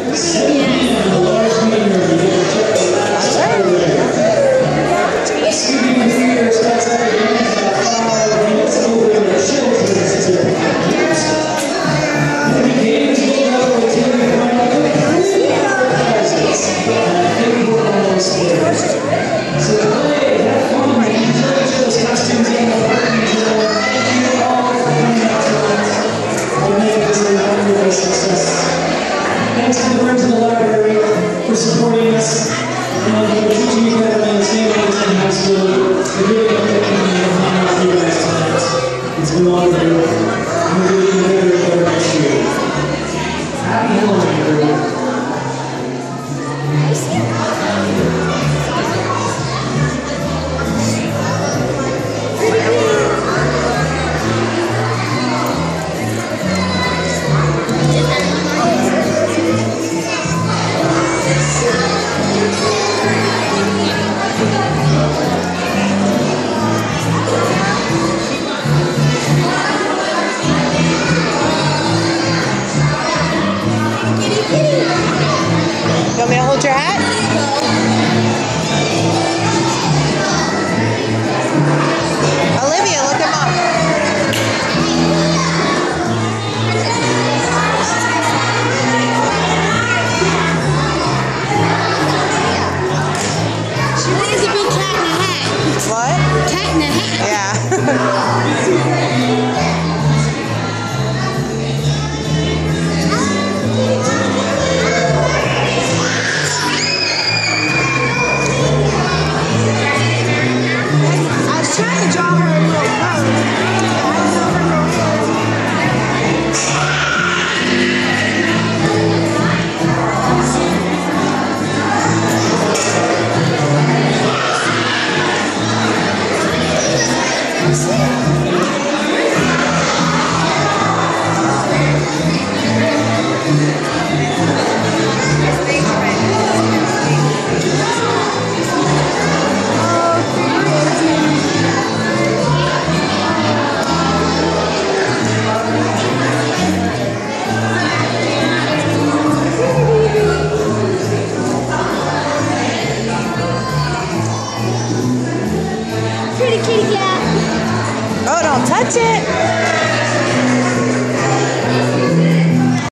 Thanks to the friends of the library for supporting us and for teaching you better than the same way as in high school. We really don't get any time with you guys tonight. It's been long overdue. And we're really going to get better next year. Happy Halloween, everyone. You want me to hold your hat? Olivia, look him up. She wears a big cat in a hat. What? Cat in a hat. Yeah. Trying to draw her a little pretty kitty cat. Oh, don't touch it.